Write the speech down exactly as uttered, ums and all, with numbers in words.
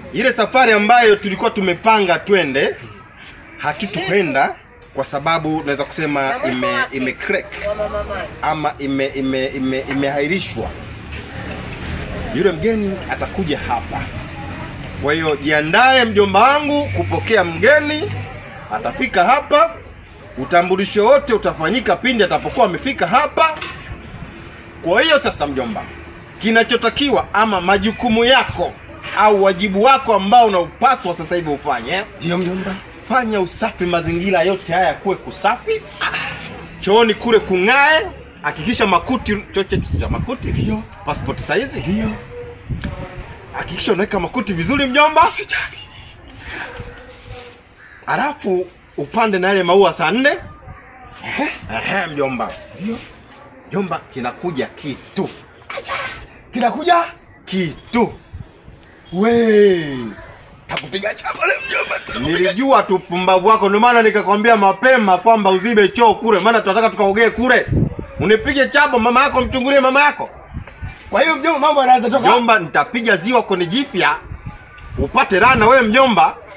Ile safari ambayo tulikuwa tumepanga twende hatutoenda kwa sababu naweza kusema ime ime crack ama ime ime ime imehairishwa. Yule mgeni atakuja hapa. Kwa hiyo jiandae mjomba wangu kupokea mgeni. Atafika hapa. Utambulisho wote utafanyika pindi atapokuwa amefika hapa. Kwa hiyo sasa mjomba, kinachotakiwa ama majukumu yako au wajibu wako ambao unaupaswa sasa hivi ufanye, ndio mjomba, fanya usafi mazingira yote haya kuwe kusafi. Chooni kule kungae, hakikisha makuti chochote cha makuti ndio, passport size ndio. Hakikisha unaweka makuti vizuri mjomba. Sijali. Alafu upande na yale maua saa nne. Ehe, ehe mjomba. Ndio. Mjomba, kinakuja kitu. Kinakuja kitu. We. Takupiga chapa leo mjomba. Nilijua tu pumbavu wako, ndio maana nikakwambia mapema kwamba uzibe choo kule, maana tunataka tukaogee kule. Unipige chapa mama yako, mchungulie mama yako. Kwa hiyo mjomba mambo yanaanza toka. Mjomba, nitapiga ziwa kwenye jifya upate rana wewe mjomba.